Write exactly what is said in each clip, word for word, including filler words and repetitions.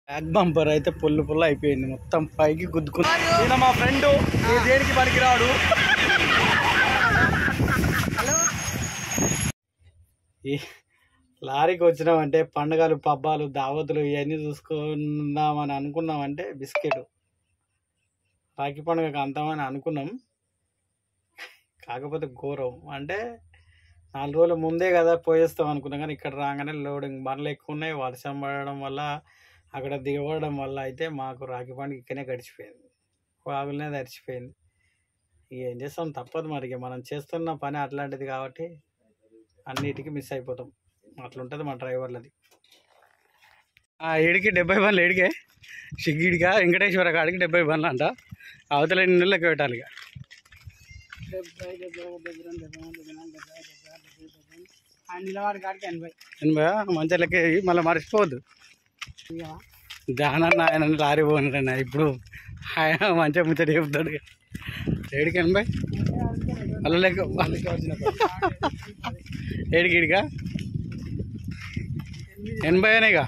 Back bumper అయితే పుల్లు పుల్లు అయిపోయింది, మొత్తం పైకి గుద్దుకుంది. ఈయన మా ఫ్రెండ్, దేనికి పనికిరాడు. ఈ లారీకి వచ్చినామంటే పండుగలు పబ్బాలు దావతులు ఇవన్నీ చూసుకుందామని అనుకున్నామంటే బిస్కెట్ రాఖీ పండుగకు అంతామని అనుకున్నాం. కాకపోతే ఘోరం అంటే నాలుగు రోజుల ముందే కదా పోయేస్తాం అనుకున్నాం, కానీ ఇక్కడ రాగానే లోడింగ్ బండ్లు ఎక్కువ ఉన్నాయి. వర్షం పడడం వల్ల అక్కడ దిగబడడం వల్ల అయితే మాకు రాఖీ పండుగ ఇక్కడనే గడిచిపోయింది, వాగులనే తడిచిపోయింది. ఏం చేస్తాం, తప్పదు మరి. మనం చేస్తున్న పని అట్లాంటిది కాబట్టి అన్నిటికీ మిస్ అయిపోతాం. అట్లుంటుంది మా డ్రైవర్లది. ఏడికి డెబ్బై బండ్లు ఏడికే సిగ్గిడిగా వెంకటేశ్వర కాడికి డెబ్బై బండ్లు అంట. అవతల నీళ్ళకి పెట్టాలి. ఇక డెబ్బై డెబ్బై డెబ్బై రెండు డెబ్బై మూడు డెబ్బై నాలుగు డెబ్బై ఐదు డెబ్బై ఆరు డెబ్బై డెబ్బై నిలవాడి కాడికి ఎనభై ఎనభై మంచిగా లెక్క మళ్ళీ మర్చిపోవద్దు. జానన్న ఆయన లారీ పోయినారన్న, ఇప్పుడు ఆయన మంచిగా ముచ్చట చెప్తాడు. ఏడికి ఎనభై అలా లెక్క ఏడికి ఇడిగా ఎనభై అనేగా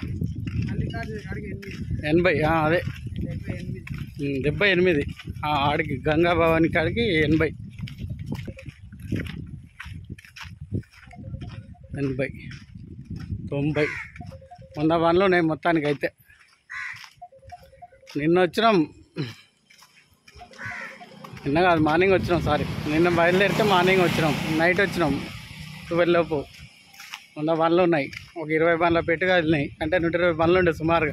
ఎనభై అదే డెబ్బై ఎనిమిది ఆడికి గంగా భవాని కాడికి ఎనభై ఎనభై తొంభై వంద బండ్లు ఉన్నాయి మొత్తానికి. అయితే నిన్న వచ్చినాం, నిన్న కాదు మార్నింగ్ వచ్చినాం, సారీ నిన్న బయలుదేరితే మార్నింగ్ వచ్చినాం, నైట్ వచ్చినాం ట్వెల్వ్ లోపు. వంద బండ్లు ఉన్నాయి, ఒక ఇరవై బండ్ల పెట్టుగా వెళ్ళినాయి, అంటే నూట ఇరవై బండ్లు ఉండే సుమారుగా.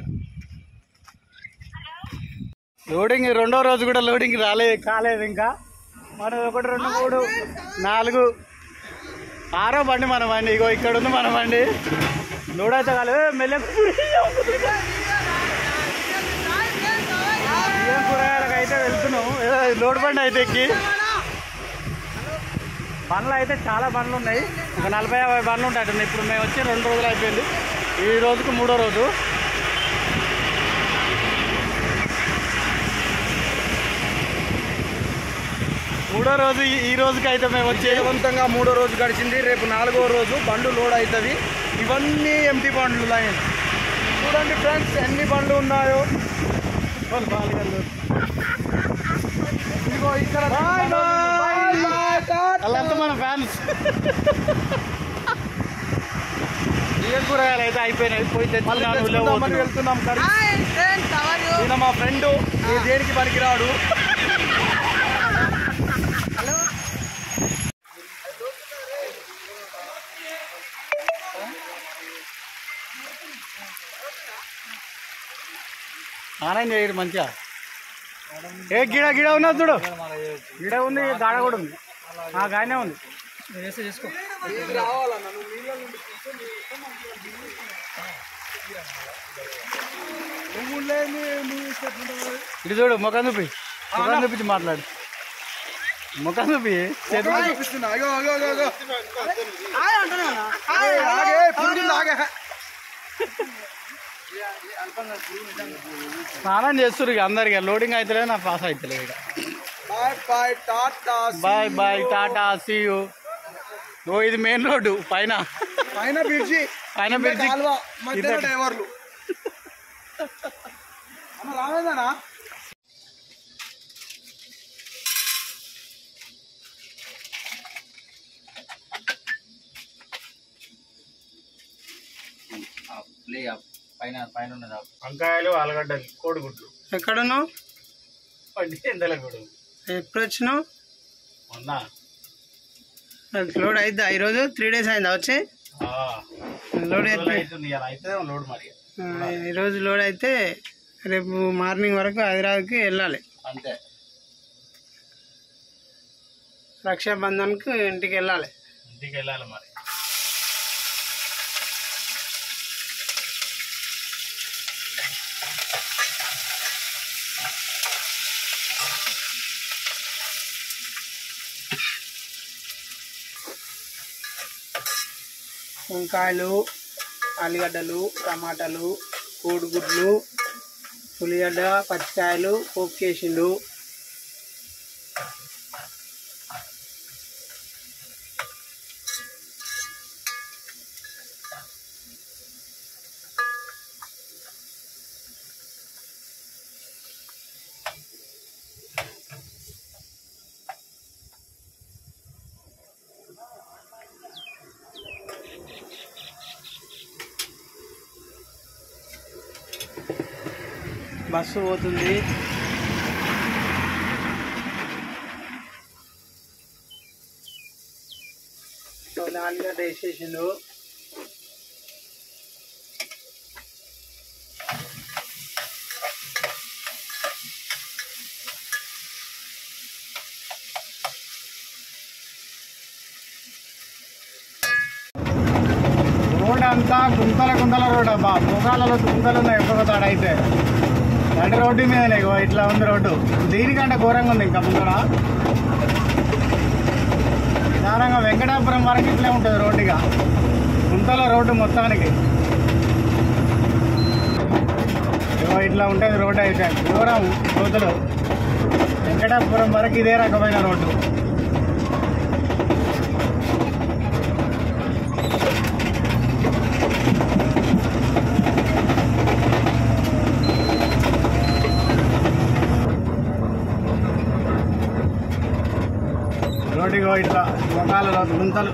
లోడింగ్ రెండో రోజు కూడా లోడింగ్ రాలేదు, కాలేదు ఇంకా. మనది ఒకటి రెండు మూడు నాలుగు ఆరో బండి మన బండి. ఇగో ఇక్కడ ఉంది మన బండి. లోడ్ అయితే కాలేదు. మెల్లె ఏం కూరగాయలకు అయితే వెళ్తున్నాం, ఏదో లోడ్ బండి అయితే ఎక్కి. బండ్లు అయితే చాలా బండ్లు ఉన్నాయి, ఒక నలభై యాభై బండ్లు ఉంటాయి. ఇప్పుడు మేము వచ్చి రెండు రోజులు అయిపోయింది, ఈ రోజుకు మూడో రోజు. మూడో రోజు ఈ రోజుకి అయితే మేము వచ్చేవంతంగా మూడో రోజు గడిచింది. రేపు నాలుగో రోజు బండ్లు లోడ్ అవుతుంది. ఇవన్నీ ఎంటీ బండ్లు లైన్ చూడండి ఫ్రెండ్స్, ఎన్ని బండ్లు ఉన్నాయో. ఇదిగో ఇక్కడ వాళ్ళంతా మన ఫ్యాన్స్. ఏ కూరగాయలు అయితే అయిపోయినాయి, పోయి తెచ్చుకున్నాను వెళ్తున్నాం. ఈయన మా ఫ్రెండ్, దేనికి పనికిరాడు. ఆనంద్ చేయడు మంచిగా. ఏ గిడ గిడ ఉన్నది చూడు, గిడ ఉంది, గాడ కూడా ఉంది, ఆ గానే ఉంది. చేసుకో ఇటు చూడు, ముఖం చూపి, ముఖం చూపించి మాట్లాడు, ముఖం చూపి స్నానం చేస్తారు ఇక అందరికి. లోడింగ్ అవుతలేదు, నా పాస్ అవుతలేదు. ఇక bye bye tata see you. ఓ ఇది మెయిన్ రోడ్డు, పైన పైన బ్రిడ్జి, పైన బ్రిడ్జి డ్రైవర్లు రాలేదనా. పైన పైన ఉన్నది వంకాయలు, ఆలుగడ్డలు, కోడిగుడ్లు. ఎక్కడున్నావు? ఎప్పుడు వచ్చినావు? మొన్న. లోడ్ అయిద్దా ఈరోజు? త్రీ డేస్ అయిందా వచ్చి? లోడ్ అయితే లోడ్ మరి ఈరోజు లోడ్ అయితే రేపు మార్నింగ్ వరకు హైదరాబాద్కి వెళ్ళాలి అంతే. రక్షాబంధన్కి ఇంటికి వెళ్ళాలి, ఇంటికి వెళ్ళాలి మరి. వంకాయలు, ఆలుగడ్డలు, టమాటాలు, కోడిగుడ్లు, ఉల్లిగడ్డ, పచ్చికాయలు పోపు చేసిండు. బస్సు పోతుంది. నాలుగు వేసేసిండు. రోడ్ అంతా గుంతల గుంతల రోడ్ అబ్బా, పొగాలలో గుంతలు ఉన్నాయి. ఎక్కువ తాడైతే అంటే రోడ్డు మీదనే ఇట్లా ఉంది రోడ్డు. దీనికంటే ఘోరంగా ఉంది ఇంకా ముందర. నిదానంగా వెంకటాపురం వరకు ఇట్లే ఉంటుంది రోడ్డుగా, గుంతల రోడ్డు మొత్తానికి. ఇట్లా ఉంటుంది రోడ్డు అయితే ఘోరం రోడ్డులో. వెంకటాపురం వరకు ఇదే రకమైన రోడ్డు. రోడ్డుగో ఇట్లా మొగాలలో గుంతలు.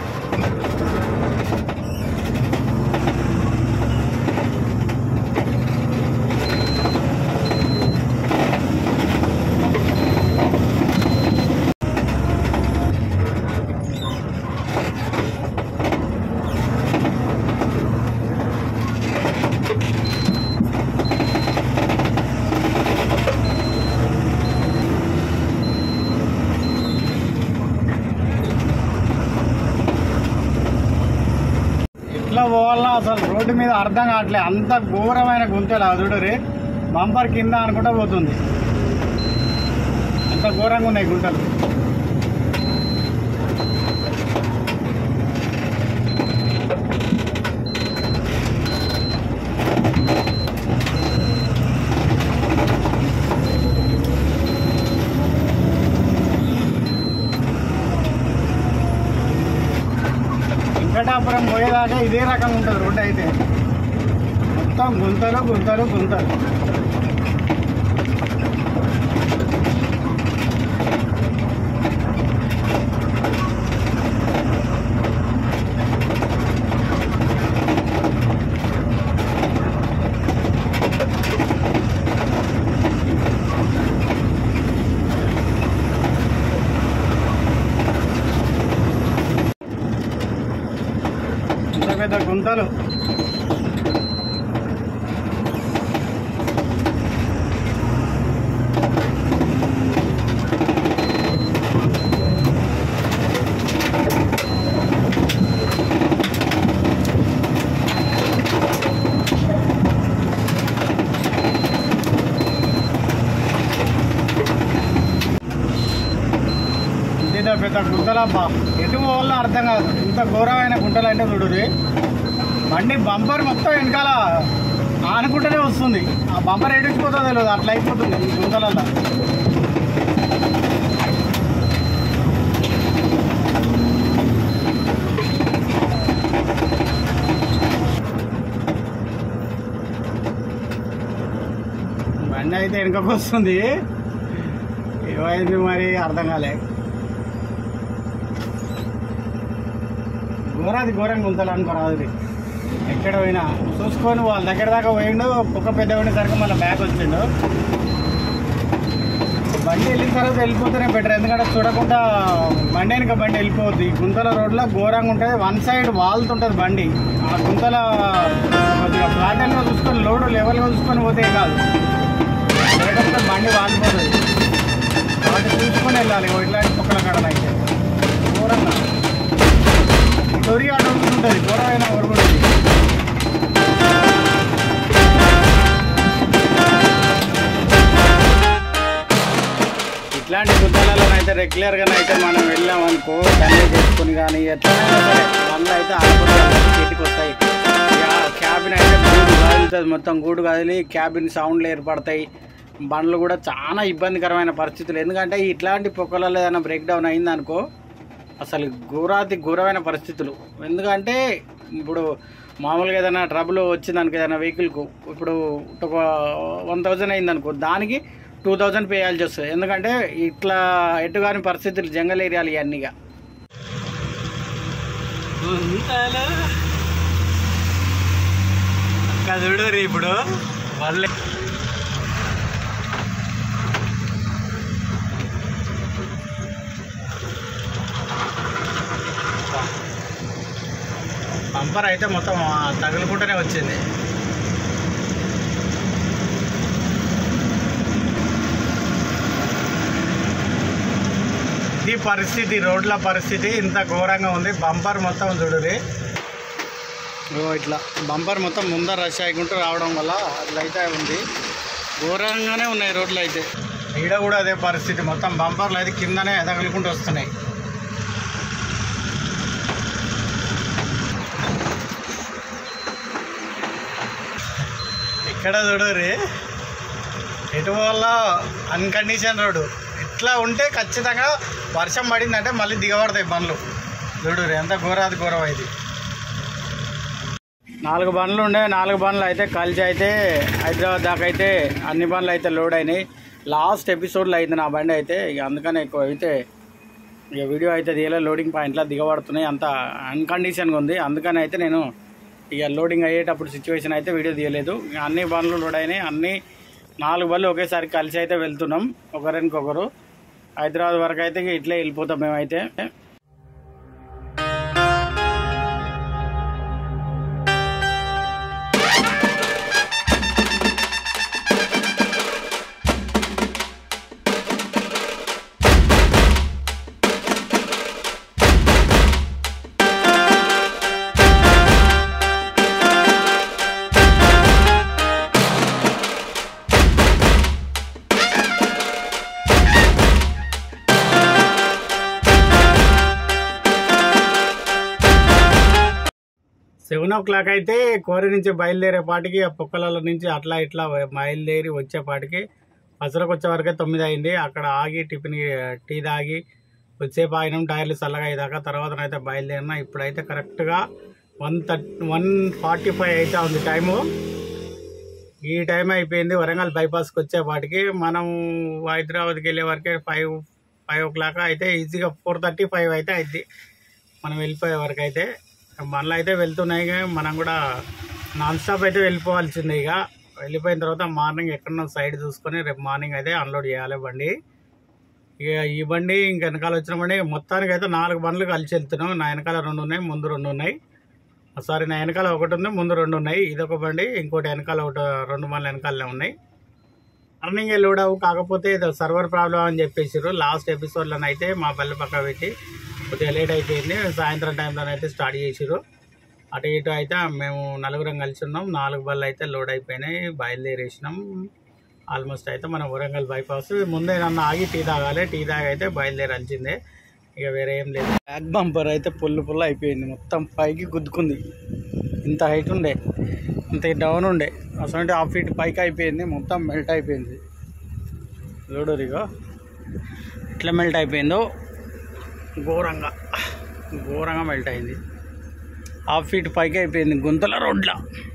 ఇట్లా పోవాలన్నా అసలు రోడ్డు మీద అర్థం కావట్లేదు. అంత ఘోరమైన గుంతలు. చూడరి బంపర్ కింద అనుకుంటా పోతుంది. అంత ఘోరంగా ఉన్నాయి గుంతలు. వెంకటాపురం పోయేదాకా ఇదే రకంగా ఉంటుంది రోడ్డు అయితే. మొత్తం గుంతలు గుంతలు గుంతలు. పెద్ద గుంతలు. ఇదే పెద్ద గుంతలబ్బా. ఎటు పోవాలో అర్థం కాదు. ఇంత ఘోరమైన గుంటలు అంటే చూడుది. బండి బంపర్ మొత్తం వెనకాల ఆనుకుంటూనే వస్తుంది. ఆ బంపర్ ఎడిచిపోతుందో తెలియదు, అట్లా అయిపోతుంది ఈ గుంతలల్లో. బండి అయితే వెనకకు వస్తుంది. ఏమైంది మరి అర్థం కాలే. ఘోరాది ఘోరంగా గుంతలు అనుకోరాదు. ఎక్కడ పోయినా చూసుకొని వాళ్ళ దగ్గర దాకా పోయిండు. కుక్క పెద్ద పోయినసరికి మళ్ళీ బ్యాక్ వచ్చిండు. బండి వెళ్ళిన తర్వాత వెళ్ళిపోతేనే బెటర్. ఎందుకంటే చూడకుండా బండి వెనుక బండి వెళ్ళిపోద్ది. గుంతల రోడ్లో ఘోరంగా ఉంటుంది. వన్ సైడ్ వాళ్తుంటుంది బండి. ఆ గుంతల కొద్దిగా ప్లాట్గా చూసుకొని లోడ్ లెవెల్గా చూసుకొని పోతే కాదు, లేకపోతే బండి వాలిపోతుంది. కాబట్టి చూసుకొని వెళ్ళాలి ఇట్లాంటి కుక్కల కడన అయితే. ఘోరంగా తొరి ఆట ఉంటుంది. ఘోరమైన ఊరుకుంటుంది. ఇట్లాంటి గుంతలలో అయితే రెగ్యులర్గానే అయితే మనం వెళ్ళాం అనుకో, దండే చేసుకుని కానీ ఎట్లయినా సరే బండ్లు అయితే ఆడుకుంటారు, చేతికి వస్తాయి. క్యాబిన్ అయితే గూడు కదులుతుంది. మొత్తం గూడు కదిలి క్యాబిన్ సౌండ్లు ఏర్పడతాయి. బండ్లు కూడా చాలా ఇబ్బందికరమైన పరిస్థితులు. ఎందుకంటే ఇట్లాంటి పొక్కలలో ఏదైనా బ్రేక్ డౌన్ అయిందనుకో అసలు ఘోరాతి ఘోరమైన పరిస్థితులు. ఎందుకంటే ఇప్పుడు మామూలుగా ఏదైనా ట్రబుల్ వచ్చిందనుకో ఏదైనా వెహికల్కు, ఇప్పుడు ఒక వన్ థౌజండ్ అయిందనుకో దానికి టూ థౌజండ్ పే చేయాల్సి వస్తుంది. ఎందుకంటే ఇట్లా ఎటుగాని పరిస్థితులు జంగల్ ఏరియాలు ఇవన్నీగా. చూడరు ఇప్పుడు మళ్ళీ బంపర్ అయితే మొత్తం తగులుకుంటూనే వచ్చింది. ఇది పరిస్థితి, రోడ్ల పరిస్థితి ఇంత ఘోరంగా ఉంది. బంపర్ మొత్తం చూడురి, ఇట్లా బంపర్ మొత్తం ముందర రష్ అయ్యుకుంటూ రావడం వల్ల అట్లా అయితే ఉంది. ఘోరంగానే ఉన్నాయి రోడ్లు అయితే. ఈడ కూడా అదే పరిస్థితి, మొత్తం బంపర్లు అయితే కిందనే తగులుకుంటూ వస్తున్నాయి. ఇక్కడ చూడరి, ఎటు వల్ల అన్కండిషన్ రోడ్డు. ఇట్లా ఉంటే ఖచ్చితంగా వర్షం పడిందంటే మళ్ళీ దిగబడతాయి బండ్లు. చూడరు ఎంత ఘోరాది ఘోరం ఇది. నాలుగు బండ్లు ఉండే, నాలుగు బండ్లు అయితే కలిసి అయితే హైదరాబాద్ దాకా అయితే అన్ని బండ్లు అయితే లోడ్ అయినాయి. లాస్ట్ ఎపిసోడ్లో అయితే నా బండి అయితే ఇక అందుకనే ఎక్కువ అయితే ఇక వీడియో అయితే తీయలే. లోడింగ్ పాయింట్లో దిగబడుతున్నాయి, అంత అన్కండిషన్గా ఉంది. అందుకని అయితే నేను ఇక లోడింగ్ అయ్యేటప్పుడు సిచ్యువేషన్ అయితే వీడియో తీయలేదు. అన్ని బండ్లు లోడ్ అయినాయి, అన్ని నాలుగు బండ్లు ఒకేసారి కలిసి అయితే వెళ్తున్నాం ఒకరికొకరు. హైదరాబాద్ వరకు అయితే ఇట్లే వెళ్ళిపోతాం మేమైతే. సెవెన్ ఓ క్లాక్ అయితే కోరి నుంచి బయలుదేరేపాటికి ఆ పొక్కల నుంచి అట్లా ఇట్లా బయలుదేరి వచ్చేపాటికి పసరకు వచ్చే వరకే తొమ్మిది అయింది. అక్కడ ఆగి టిఫిన్ టీ తాగి వచ్చేపు ఆగినాం, టైర్లు చల్లగా అయ్యేదాకా. తర్వాత అయితే బయలుదేరినా. ఇప్పుడైతే కరెక్ట్గా one thirty one forty five అయితే ఉంది టైము. ఈ టైం అయిపోయింది. వరంగల్ బైపాస్కి వచ్చేపాటికి మనం హైదరాబాద్కి వెళ్ళే వరకే ఫైవ్ ఫైవ్ ఓ క్లాక్ అయితే ఈజీగా ఫోర్ థర్టీ ఫైవ్ అయితే అయింది మనం వెళ్ళిపోయే వరకు అయితే. బండ్లు అయితే వెళ్తున్నాయి, మనం కూడా నాన్ స్టాప్ అయితే వెళ్ళిపోవాల్సిందే. ఇక వెళ్ళిపోయిన తర్వాత మార్నింగ్ ఎక్కడన్నా సైడ్ చూసుకొని రేపు మార్నింగ్ అయితే అన్లోడ్ చేయాలి బండి. ఇక ఈ బండి ఇంక వెనకాల వచ్చిన బండి మొత్తానికి అయితే నాలుగు బండ్లు కలిసి వెళ్తున్నాం. నా వెనకాల రెండు ఉన్నాయి, ముందు రెండు ఉన్నాయి. సారీ, నా వెనకాల ఒకటి ఉంది, ముందు రెండు ఉన్నాయి. ఇదొక బండి, ఇంకోటి వెనకాల ఒకటి, రెండు బండ్లు వెనకాలనే ఉన్నాయి. మార్నింగ్ లోడ్ అవ్వు, కాకపోతే ఇది సర్వర్ ప్రాబ్లం అని చెప్పేసారు. లాస్ట్ ఎపిసోడ్లోనైతే మా పల్లె పక్క పెట్టి కొద్దిగా లేట్ అయిపోయింది. సాయంత్రం టైంలోనైతే స్టార్ట్ చేసారు. అటు ఇటు అయితే మేము నలుగురం కలిసి ఉన్నాం. నాలుగు బళ్ళు అయితే లోడ్ అయిపోయినాయి, బయలుదేరేసినాం. ఆల్మోస్ట్ అయితే మనం వరంగల్ బైపాస్ ముందే నన్ను ఆగి టీ తాగాలి. టీ తాగి అయితే బయలుదేరాల్సిందే, ఇక వేరే ఏం లేదు. బ్యాక్ బంపర్ అయితే పుల్లు పుల్లు అయిపోయింది, మొత్తం పైకి గుద్దుకుంది. ఇంత హైట్ ఉండే, ఇంత డౌన్ ఉండే, అసలు హాఫ్ ఫీట్ పైకి అయిపోయింది, మొత్తం మెల్ట్ అయిపోయింది. చూడరిగా ఇట్లా మెల్ట్ అయిపోయిందో, ఘోరంగా ఘోరంగా మెల్ట్ అయింది. హాఫ్ ఫీట్ పైకి అయిపోయింది గుంతల రోడ్ల.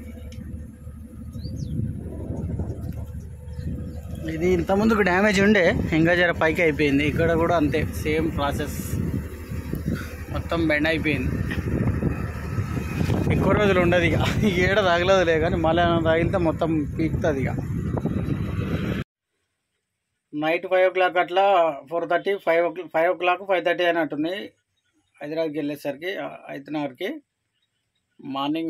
ఇది ఇంతకుముందుకు డ్యామేజ్ ఉండే, ఇంకా జర పైకి అయిపోయింది. ఇక్కడ కూడా అంతే, సేమ్ ప్రాసెస్, మొత్తం బెండ్ అయిపోయింది. ఎక్కువ రోజులు ఉండదు ఇక, ఏడ తగలదులే కానీ మళ్ళీ తగిలితే మొత్తం పీకుతుంది ఇక. నైట్ ఫైవ్ ఓ క్లాక్ అట్లా, four thirty five o'clock five o'clock five thirty అయినట్టుంది హైదరాబాద్కి వెళ్ళేసరికి. అయితనగర్కి మార్నింగ్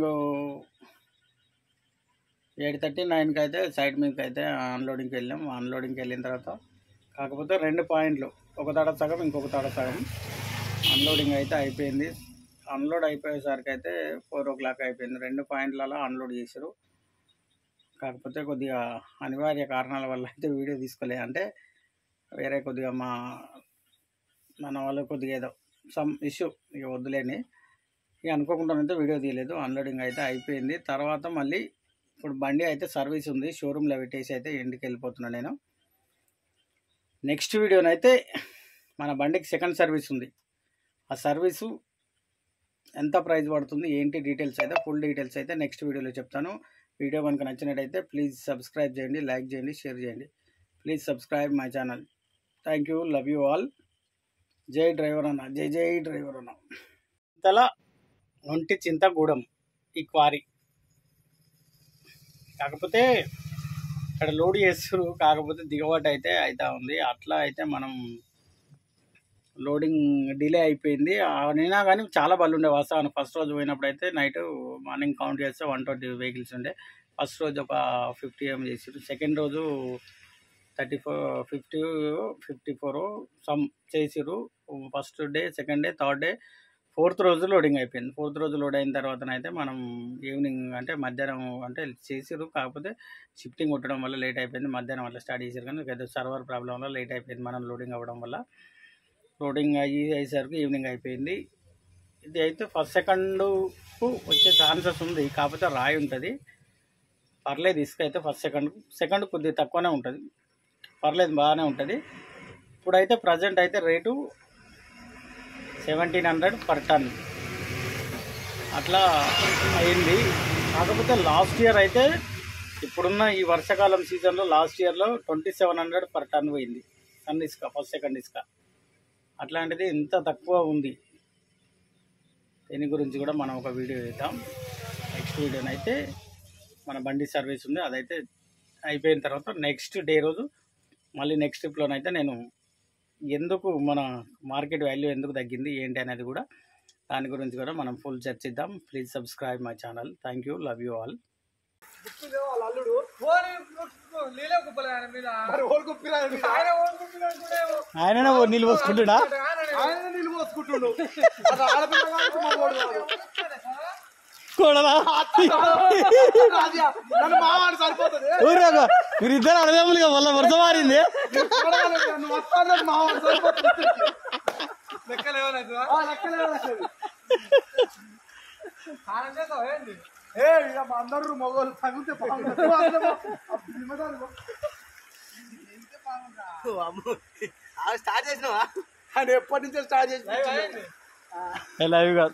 ఎయిట్ థర్టీ నైన్కి అయితే సైడ్ మీదకి అయితే అన్లోడింగ్కి వెళ్ళాం. అన్లోడింగ్కి వెళ్ళిన తర్వాత కాకపోతే రెండు పాయింట్లు, ఒక తడ సగం ఇంకొక తడ సగం అన్లోడింగ్ అయితే అయిపోయింది. అన్లోడ్ అయిపోయేసరికి అయితే ఫోర్ ఓ క్లాక్ అయిపోయింది. రెండు పాయింట్లలో అన్లోడ్ చేశారు. కాకపోతే కొద్దిగా అనివార్య కారణాల వల్ల అయితే వీడియో తీసుకోలే. అంటే వేరే కొద్దిగా మా మన వాళ్ళు కొద్దిగా ఏదో సమ్ ఇష్యూ, ఇక వద్దులేని ఇక అనుకోకుండానైతే వీడియో తీయలేదు. అన్లోడింగ్ అయితే అయిపోయింది. తర్వాత మళ్ళీ ఇప్పుడు బండి అయితే సర్వీస్ ఉంది, షోరూంలో పెట్టేసి అయితే ఇంటికి వెళ్ళిపోతున్నాను నేను. నెక్స్ట్ వీడియోనైతే మన బండికి సెకండ్ సర్వీస్ ఉంది. ఆ సర్వీసు ఎంత ప్రైస్ పడుతుంది ఏంటి డీటెయిల్స్ అయితే, ఫుల్ డీటెయిల్స్ అయితే నెక్స్ట్ వీడియోలో చెప్తాను. వీడియో కనుక నచ్చినట్టయితే ప్లీజ్ సబ్స్క్రైబ్ చేయండి, లైక్ చేయండి, షేర్ చేయండి. Please subscribe my channel. Thank you, love you all. జై డ్రైవర్ అన్న, జై జై డ్రైవర్ అన్న. ఇంతలా ఒంటి చింతగూడెం ఈ క్వారీ. కాకపోతే ఇక్కడ లోడ్ చేస్తారు, కాకపోతే దిగబాటు అయితే అవుతా ఉంది. అట్లా అయితే మనం లోడింగ్ డిలే అయిపోయింది. అయినా కానీ చాలా బళ్ళు ఉండే వాస్తవానికి. ఫస్ట్ రోజు పోయినప్పుడు అయితే నైట్ మార్నింగ్ కౌంట్ చేస్తే వన్ ట్వంటీ వెహికల్స్ ఉండే. ఫస్ట్ రోజు ఒక ఫిఫ్టీ ఏం చేసారు. సెకండ్ రోజు thirty four fifty fifty four sum చేసిరు. First day, second day, third day, fourth రోజు లోడింగ్ అయిపోయింది. ఫోర్త్ రోజు లోడ్ అయిన తర్వాతనైతే మనం ఈవినింగ్ అంటే మధ్యాహ్నం అంటే చేసిరు, కాకపోతే షిఫ్టింగ్ కొట్టడం వల్ల లేట్ అయిపోయింది. మధ్యాహ్నం వల్ల స్టార్ట్ చేసారు, కానీ ఏదో సర్వర్ ప్రాబ్లం వల్ల లేట్ అయిపోయింది. మనం లోడింగ్ అవ్వడం వల్ల లోడింగ్ అయ్యి అయ్యేసరికి ఈవినింగ్ అయిపోయింది. ఇది అయితే ఫస్ట్ సెకండ్కు వచ్చే ఛాన్సెస్ ఉంది, కాకపోతే రాయి ఉంటుంది. పర్లేదు, ఇసుక అయితే ఫస్ట్ సెకండ్ సెకండ్ కొద్దిగా తక్కువనే ఉంటుంది, పర్లేదు బాగానే ఉంటుంది. ఇప్పుడైతే ప్రజెంట్ అయితే rate seventeen hundred per ton అట్లా అయింది. కాకపోతే లాస్ట్ ఇయర్ అయితే ఇప్పుడున్న ఈ వర్షాకాలం సీజన్లో లాస్ట్ ఇయర్లో twenty seven hundred per ton పోయింది సన్ ఇసుక, ఫస్ట్ సెకండ్ ఇసుక. అట్లాంటిది ఇంత తక్కువ ఉంది. దీని గురించి కూడా మనం ఒక వీడియో చేద్దాం. నెక్స్ట్ వీడియోనైతే మన బండి సర్వీస్ ఉంది, అదైతే అయిపోయిన తర్వాత నెక్స్ట్ డే రోజు మళ్ళీ నెక్స్ట్ ట్రిప్లోనైతే నేను ఎందుకు మన మార్కెట్ వాల్యూ ఎందుకు తగ్గింది ఏంటి అనేది కూడా దాని గురించి కూడా మనం ఫుల్ చర్చిద్దాం. Please subscribe my channel. Thank you, love you all. ఆయన నీళ్ళు పోసుకుంటున్నా మీరిద్దరు అడదమ్ములుగా వల్ల వరుస మారింది. అందరూ మొగోళ్ళు తగ్గితే స్టార్ట్ చేసినావా? ఆయన ఎప్పటి నుంచో స్టార్ట్ చేసిన లైవ్ కాదు,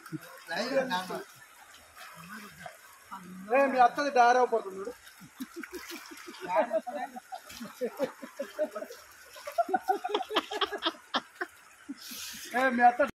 మీ అత్తది డైరీ పడుతుంది మీ అత్త